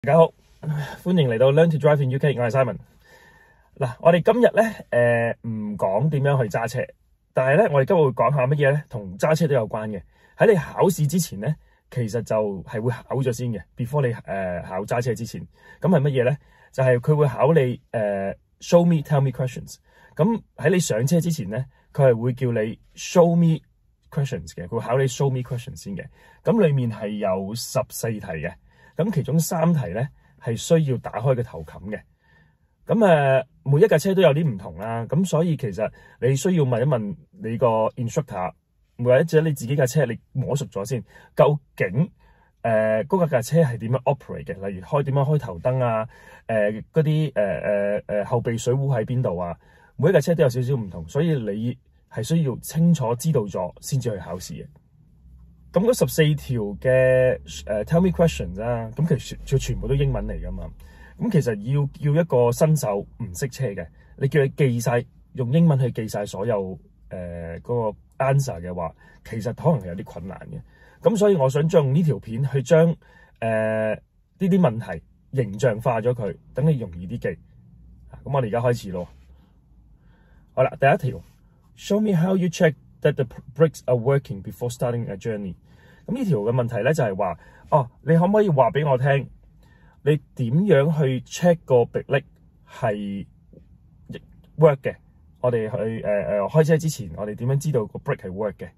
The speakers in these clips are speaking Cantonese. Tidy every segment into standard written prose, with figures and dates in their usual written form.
大家好，歡迎嚟到 Learn to Drive in UK，我係 Simon。嗱，我哋今日咧唔講點樣去揸車，但係咧我哋今日會講下乜嘢咧，同揸車都有關嘅。喺你考試之前咧，其實就係會考咗先嘅 ，before 你考揸車之前，咁係乜嘢咧？就係佢會考你show me tell me questions。咁喺你上車之前咧，佢係會叫你 show me questions 嘅，佢會考你 show me questions 先嘅。咁裡面係有14題嘅。咁其中3題咧係需要打開個頭冚嘅。咁每一架車都有啲唔同啦。咁所以其實你需要問一問你個 instructor， 或者你自己架車你摸熟咗先，究竟嗰架車係點樣 operate 嘅？例如點樣開頭燈啊，嗰啲後備水壺喺邊度啊？每一架車都有少少唔同，所以你係需要清楚知道咗先至去考試嘅。咁嗰14條嘅tell me questions 啦，咁其實全部都英文嚟噶嘛。咁其實要叫一個新手唔識車嘅，你叫佢記晒，用英文去記晒所有嗰個 answer 嘅話，其實可能係有啲困難嘅。咁所以我想將呢條片去將呢啲問題形象化咗佢，等你容易啲記。咁我哋而家開始咯。好啦，第一條 ，show me how you check that the brakes are working before starting a journey。咁呢條嘅問題咧就係話，你可唔可以話俾我聽，你點樣去 check 個迫力係 work 嘅？我哋去開車之前，我哋點樣知道個 brake 係 work 嘅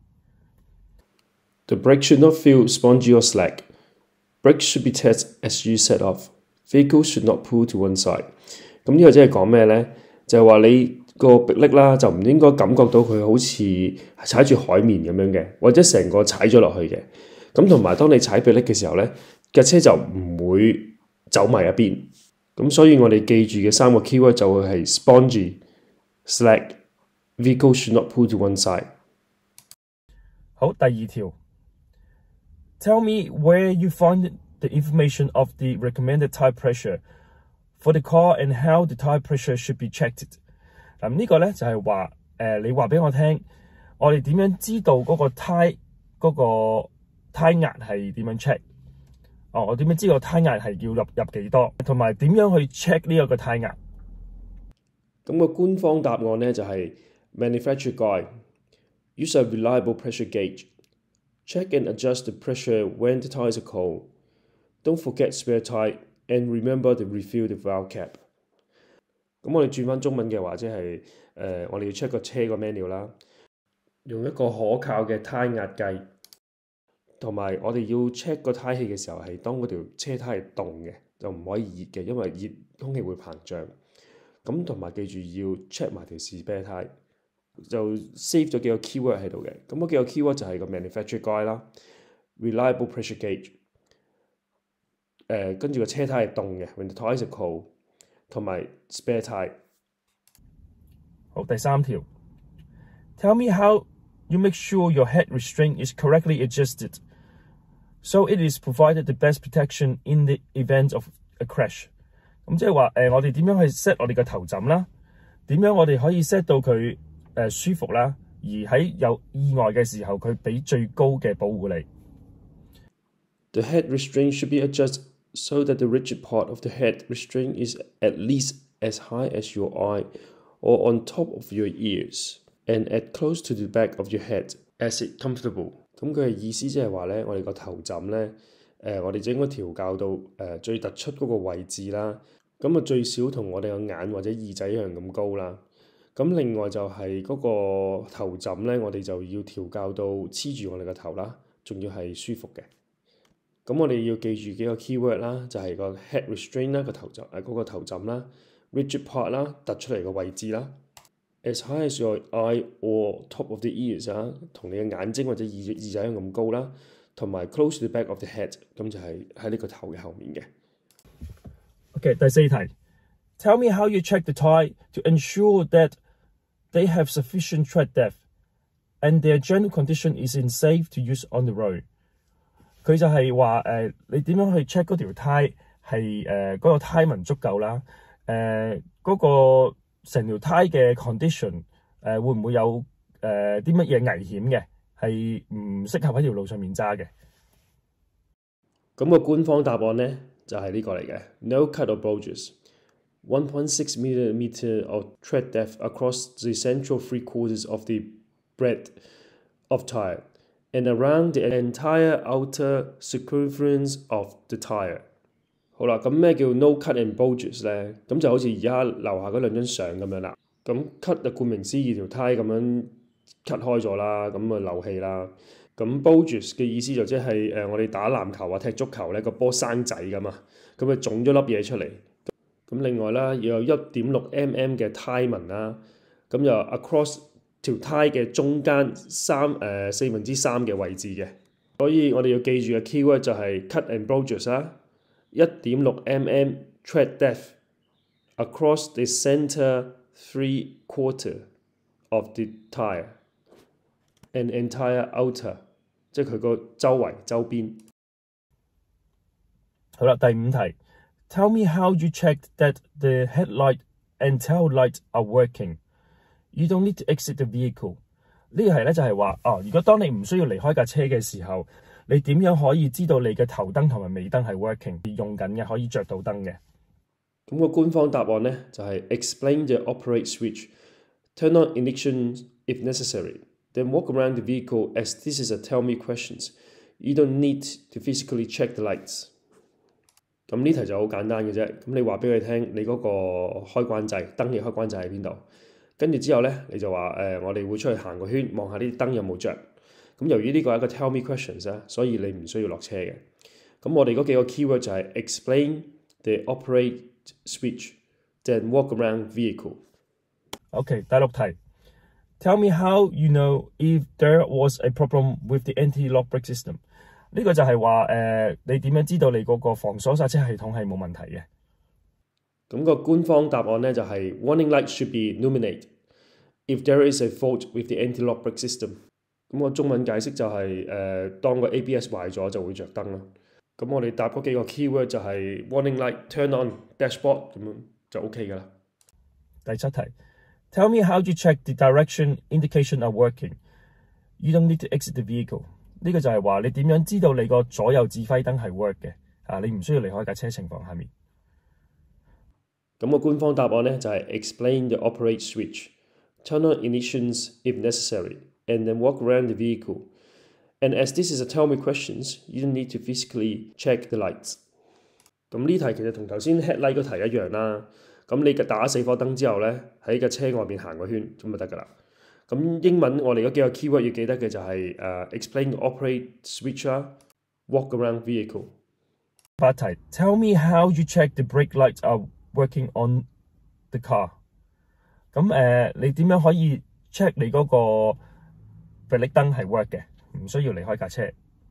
？The brake should not feel spongy or slack. Brakes should be tense as you set off. Vehicles should not pull to one side。咁呢個即係講咩咧？就係話你個迫力啦，就唔應該感覺到佢好似踩住海綿咁樣嘅，或者成個踩咗落去嘅。咁同埋當你踩迫力嘅時候咧，架車就唔會走埋一邊。咁所以我哋記住嘅3個 keyword 就會係 spongy、slack、vehicle should not pull to one side。 好，第2條 ，Tell me where you find the information of the recommended tire pressure for the car and how the tire pressure should be checked。咁呢個咧就係話，你話俾我聽，我哋點樣知道嗰個胎壓係點樣 check？ 我點樣知道胎壓係要入幾多？同埋點樣去 check 呢一個胎壓？ 咁個官方答案咧就係 manufacturer guide。Use a reliable pressure gauge. Check and adjust the pressure when the tires are cold. Don't forget spare tire and remember to refill the valve cap。咁我哋轉翻中文嘅話，即係我哋要 check 個車個 manual 啦，用一個可靠嘅胎壓計，同埋我哋要 check 個胎氣嘅時候係當嗰條車胎係凍嘅，就唔可以熱嘅，因為熱空氣會膨脹。咁同埋記住要 check 埋條 spare 胎，就 save 咗幾個 keyword 喺度嘅。咁嗰幾個 keyword 就係個 manufacturer guide 啦 ，reliable pressure gauge，跟住個車胎係凍嘅 ，when the tires are cold。同埋 spare tire。 好，第3條 ，Tell me how you make sure your head restraint is correctly adjusted, so it is provided the best protection in the event of a crash。咁即係話我哋點樣去 set 我哋嘅頭枕啦？點樣我哋可以 set 到佢舒服啦？而喺有意外嘅時候，佢俾最高嘅保護你。 The head restraint should be adjusted so that the rigid part of the head restraint is at least as high as your eye or on top of your ears and at close to the back of your head as it comfortable。咁佢嘅意思即係話咧，我哋個頭枕咧，我哋就應該調校到最突出嗰個位置啦。咁最少同我哋個眼或者耳仔一樣咁高啦。咁另外就係嗰個頭枕咧，我哋就要調校到黐住我哋個頭啦，仲要係舒服嘅。咁我哋要記住幾個 keyword 啦，就係個 head restraint 啦，個頭枕啦 ，rigid part 啦，突出嚟嘅位置啦 ，as high as your eye or top of the ears 啊，同你嘅眼睛或者耳仔一樣咁高啦，同埋 close to the back of the head， 咁就係喺呢個頭嘅後面嘅。 OK， 第4題 ，Tell me how you check the tire to ensure that they have sufficient tread depth and their general condition is in safe to use on the road。佢就係話你點樣去 check 嗰條胎係嗰個胎紋足夠啦？嗰個成條胎嘅 condition 會唔會有啲乜嘢危險嘅？係唔適合喺條路上面揸嘅。 咁個官方答案呢， 就係呢個嚟嘅 ，no cut or bulges。1.6 millimeter of tread depth across the central three quarters of the breadth of tire and around the entire outer circumference of the tire。好啦，咁咩叫 no cut and bulges 咧？咁就好似而家樓下嗰兩張相咁樣啦。咁 cut 就顧名思義條胎咁樣 cut 開咗啦，咁啊漏氣啦。咁 bulges 嘅意思就即係我哋打籃球或踢足球咧，個波生仔咁嘛，咁啊腫咗粒嘢出嚟。咁另外啦，要有1.6 mm 嘅胎紋啦，咁就 across 條胎嘅中間3/4嘅位置嘅。所以我哋要記住嘅 keyword 就係 cut and bulges 啦，1.6 mm tread depth across the center 3/4 of the tire and entire outer， 即係佢個周圍周邊。 好啦，第5題。Tell me how you checked that the headlight and tail light are working. You don't need to exit the vehicle. 呢個係咧就係話，如果當你唔需要離開架車嘅時候，你點樣可以知道你嘅頭燈同埋尾燈係 working 用緊嘅，可以着到燈嘅？ 咁個官方答案咧就係 explain the operate switch, turn on ignition if necessary, then walk around the vehicle as this is a tell me questions. You don't need to physically check the lights. 咁呢題就好簡單嘅啫，咁你話俾佢聽，你嗰個開關掣燈嘅開關掣喺邊度？跟住之後咧，你就話我哋會出去行個圈，望下呢啲燈有冇着。咁由於呢個係一個 tell me questions 咧，所以你唔需要落車嘅。咁我哋嗰幾個 keyword 就係 explain the operate switch, then walk around vehicle. OK， 第6題。Tell me how you know if there was a problem with the anti-lock brake system。呢個就係話你點樣知道你嗰個防鎖剎車系統係冇問題嘅？ 咁個官方答案咧就係 warning light should be illuminate if there is a fault with the anti-lock brake system。咁我中文解釋就係當個 ABS 壞咗就會着燈啦。咁我哋答嗰幾個 keyword 就係 warning light turn on dashboard 咁樣就 OK 噶啦。 第7題。Tell me how you check the direction indication are working. You don't need to exit the vehicle。呢個就係話你點樣知道你個左右指揮燈係 work 嘅？你唔需要離開架車情況下面。 咁個官方答案咧就係 explain the operate switch, turn on ignitions if necessary, and then walk around the vehicle. And as this is a tell me questions, you don't need to physically check the lights。咁呢題其實同頭先 headlight 嗰題一樣啦。咁你打4顆燈之後咧，喺架車外邊行個圈咁就得㗎啦。咁英文我哋嗰幾個 keyword 要記得嘅就係explain the operate switch 啦 ，walk around vehicle。 8題 ，Tell me how you check the brake lights are working on the car。咁你點樣可以 check 你嗰個 brake 燈係 work 嘅，唔需要離開架車。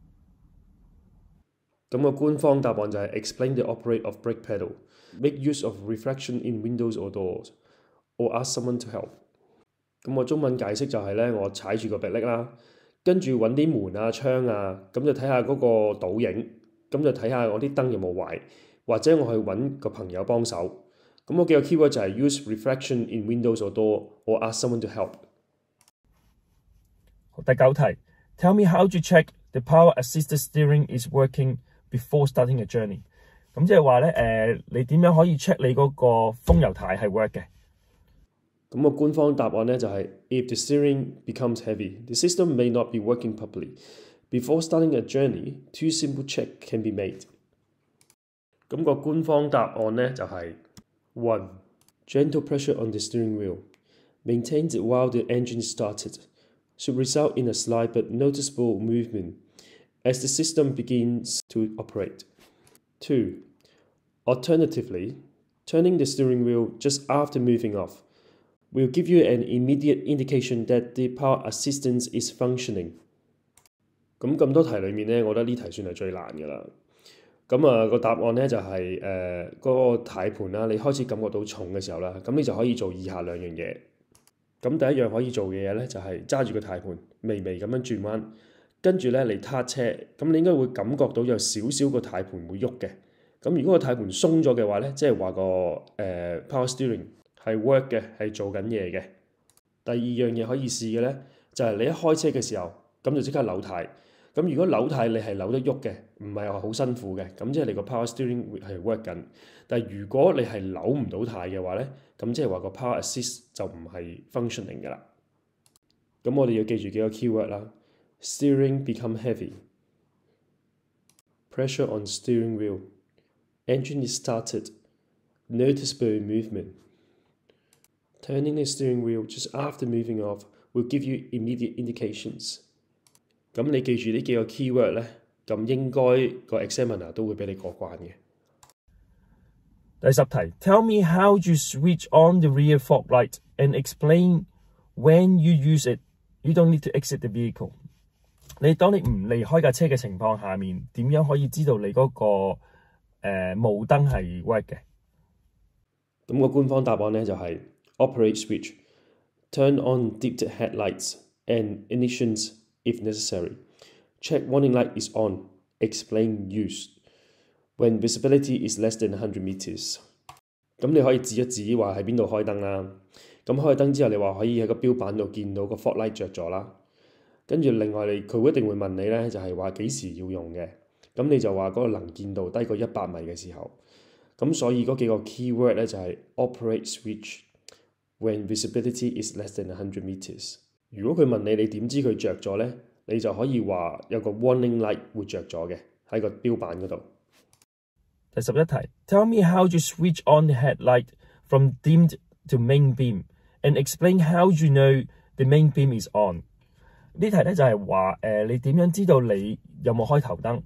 咁個官方答案就係 explain the operate of brake pedal, make use of reflection in windows or doors, or ask someone to help。咁我中文解釋就係咧，我踩住個迫力啦，跟住揾啲門啊、窗啊，咁就睇下嗰個倒影，咁就睇下我啲燈有冇壞，或者我去揾個朋友幫手。咁我幾個 keyword 就係 use reflection in windows or door or ask someone to help。 第9題 ，Tell me how to check the power assisted steering is working before starting a journey。咁即係話咧，你點樣可以 check 你嗰個風油軚係 work 嘅？ 咁個官方答案咧就係 if the steering becomes heavy, the system may not be working properly. Before starting a journey, two simple checks can be made。咁個官方答案咧就係 1. Gentle pressure on the steering wheel, maintained while the engine is started, should result in a slight but noticeable movement as the system begins to operate. 2. Alternatively, turning the steering wheel just after moving off will give you an immediate indication that the power assistance is functioning。咁多題裡面咧，我覺得呢題算係最難嘅啦。咁個答案咧就係嗰個軚盤啦，你開始感覺到重嘅時候啦，咁你就可以做以下2樣嘢。咁第一樣可以做嘅嘢咧就係揸住個軚盤，微微咁樣轉彎，跟住咧你撻車，咁你應該會感覺到有少少個軚盤會喐嘅。咁如果個軚盤鬆咗嘅話咧，即係話個power steering係 work 嘅，係做緊嘢嘅。第二樣嘢可以試嘅咧，就係你一開車嘅時候，咁就即刻扭軚， 咁如果扭軚你係扭得喐嘅，唔係話好辛苦嘅，咁即係你個 power steering 係 work 緊。但係如果你係扭唔到軚嘅話咧，咁即係話個 power assist 就唔係 functioning 㗎啦。咁我哋要記住幾個 keyword 啦 ：steering become heavy, pressure on steering wheel, engine is started, noticeable movement. Turning the steering wheel just after moving off will give you immediate indications. 咁你記住呢幾個 keyword 咧，咁應該個 examiner 都會俾你過關嘅。 第10題 ，Tell me how you switch on the rear fog light and explain when you use it. You don't need to exit the vehicle. 當你唔離開架車嘅情況下面，點樣可以知道你嗰個霧燈係 work 嘅？ 咁個官方答案咧就係 operate switch, turn on dipped headlights and ignitions if necessary. Check warning light is on. Explain use. When visibility is less than 100 meters. 咁你可以指一指話喺邊度開燈啦。咁開燈之後，你話可以喺個標板度見到個 fog light 着咗啦。跟住另外佢一定會問你咧，就係話幾時要用嘅。咁你就話嗰個能見度低過100米嘅時候。咁所以嗰幾個 keyword 咧就係 operate switch when visibility is less than 100 meters。如果佢問你點知佢着咗咧，你就可以話有個 warning light 會着咗嘅喺個標板嗰度。 第11題 ，Tell me how you switch on the headlight from dimmed to main beam and explain how you know the main beam is on。呢題咧就係話你點樣知道你有冇開頭燈？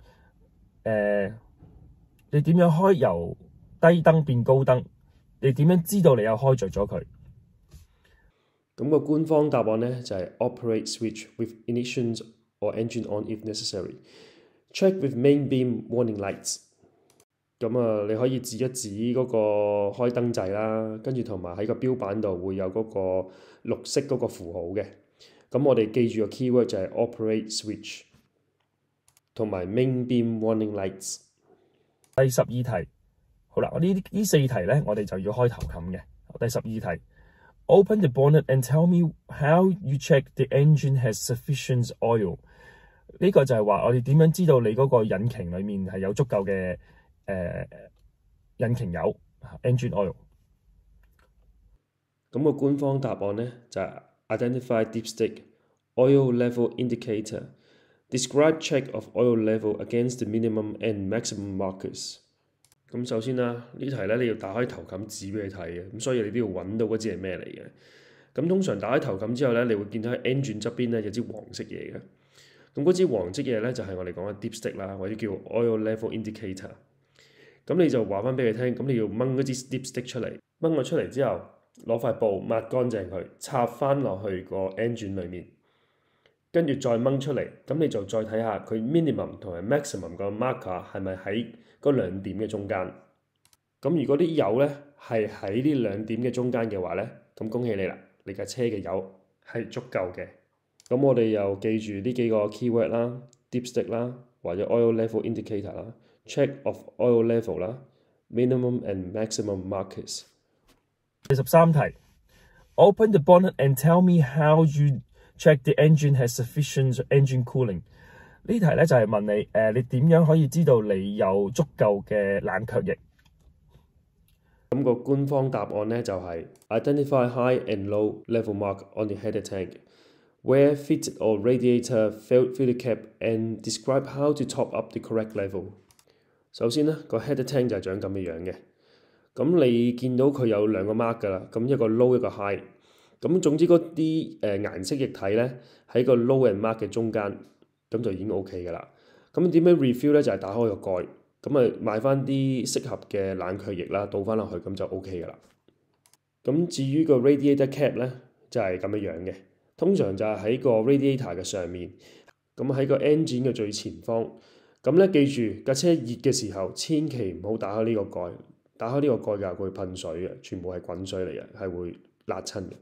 你點樣開由低燈變高燈？你點樣知道你有開着咗佢？ 咁個官方答案咧就係 operate switch with ignitions or engine on if necessary. Check with main beam warning lights. 咁你可以指一指嗰個開燈掣啦，跟住同埋喺個標板度會有嗰個綠色嗰個符號嘅。咁我哋記住個 keyword 就係 operate switch 同埋 main beam warning lights。 第12題，好啦，呢4題咧，我哋就要開頭冚嘅。第12題 ，Open the bonnet and tell me how you check the engine has sufficient oil。呢個就係話我哋點樣知道你嗰個引擎裡面係有足夠嘅引擎油 engine oil。 咁個官方答案咧就係 identify dipstick oil level indicator. Describe check of oil level against the minimum and maximum markers。咁首先啦，呢題咧你要打開頭冚紙俾你睇嘅，咁所以你都要揾到嗰支係咩嚟嘅。咁通常打開頭冚之後咧，你會見到喺 engine 側邊咧有支黃色嘢嘅。咁嗰支黃色嘢咧就係我哋講嘅 dipstick 啦，或者叫 oil level indicator。咁你就話翻俾佢聽，咁你要掹嗰支 dipstick 出嚟，掹咗出嚟之後，攞塊布抹乾淨佢，插翻落去個 engine 裡面，跟住再掹出嚟，咁你就再睇下佢 minimum 同埋 maximum 個 marker 係咪喺嗰兩點嘅中間。咁如果啲油咧係喺呢兩點嘅中間嘅話咧，咁恭喜你啦，你架車嘅油係足夠嘅。咁我哋又記住呢幾個 keyword 啦 ，dipstick 啦，或者 oil level indicator 啦。Check of oil level 啦 ，minimum and maximum markers。 第13題 ，Open the bonnet and tell me how you check the engine has sufficient engine cooling。呢題咧就係問你你點樣可以知道你有足夠嘅冷卻液？ 咁個官方答案咧就係 identify high and low level mark on the header tank, where fitted or radiator filter cap, and describe how to top up the correct level。首先咧，個 header tank 就係長咁嘅樣嘅。咁你見到佢有兩個 mark 㗎啦，咁一個 low 一個 high。咁總之嗰啲顏色液體咧喺個 low and mark 嘅中間，咁就已經 OK 㗎啦。咁點樣 refill 咧？就係打開個蓋，咁買翻啲適合嘅冷卻液啦，倒翻落去，咁就 OK 㗎啦。咁至於個 radiator cap 咧，就係咁樣嘅。通常就係喺個 radiator 嘅上面，咁喺個 engine 嘅最前方。咁咧記住架車熱嘅時候，千祈唔好打開呢個蓋。打開呢個蓋㗎，佢會噴水嘅，全部係滾水嚟嘅，係會辣親嘅。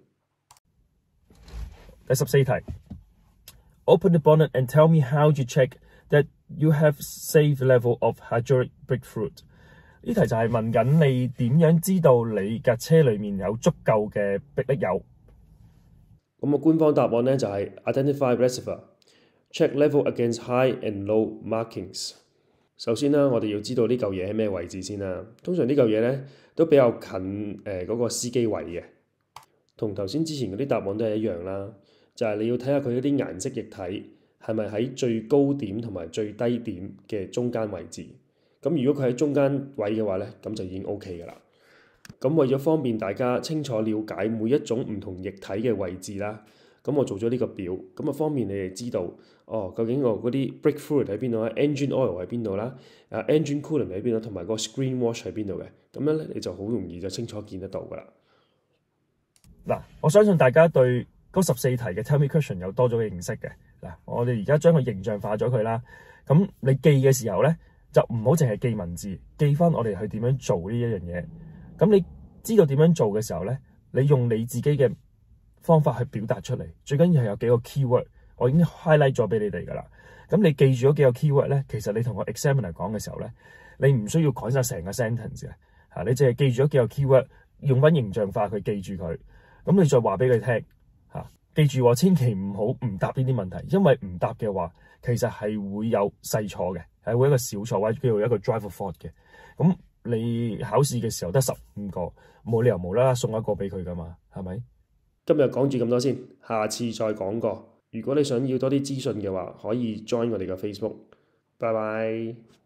第14題 ，Open the bonnet and tell me how you check that you have safe level of hydraulic brake fluid。呢題就係問緊你點樣知道你架車裡面有足夠嘅迫力油。 咁個官方答案咧就係 identify reservoir。 Check level against high and low markings。首先啦，我哋要知道呢嚿嘢喺咩位置先啦。通常呢嚿嘢咧都比較近嗰個司機位嘅，同頭先之前嗰啲答案都係一樣啦。就係你要睇下佢嗰啲顏色液體係咪喺最高點同埋最低點嘅中間位置。咁如果佢喺中間位嘅話咧，咁就已經 OK 㗎啦。咁為咗方便大家清楚了解每一種唔同液體嘅位置啦，咁我做咗呢個表，咁啊方便你哋知道究竟我嗰啲 brake fluid 喺邊度啦 ，engine oil 喺邊度啦，engine coolant 喺邊度，同埋個 screen wash 喺邊度嘅，咁樣咧你就好容易就清楚見得到㗎啦。 嗱，我相信大家對嗰14題嘅 Tell Me Question 有多咗嘅認識嘅。嗱，我哋而家將佢形象化咗佢啦。咁你記嘅時候咧，就唔好淨係記文字，記翻我哋去點樣做呢一樣嘢。咁你知道點樣做嘅時候咧，你用你自己嘅方法去表達出嚟。最緊要係有幾個 keyword， 我已經 highlight 咗俾你哋㗎啦。咁你記住咗幾個 keyword 咧，其實你同個 examiner 講嘅時候咧，你唔需要改晒成個 sentence 嘅嚇，你淨係記住咗幾個 keyword， 用翻形象化去記住佢。咁你再話俾佢聽嚇，記住喎，千祈唔好唔答呢啲問題，因為唔答嘅話，其實係會有細錯嘅，係會一個小錯或者叫做一個 driver fault 嘅。咁你考試嘅時候得15個，冇理由無啦啦送一個俾佢噶嘛，係咪？ 今日講住咁多先，下次再講過。如果你想要多啲資訊嘅話，可以 join 我哋嘅 Facebook。拜拜。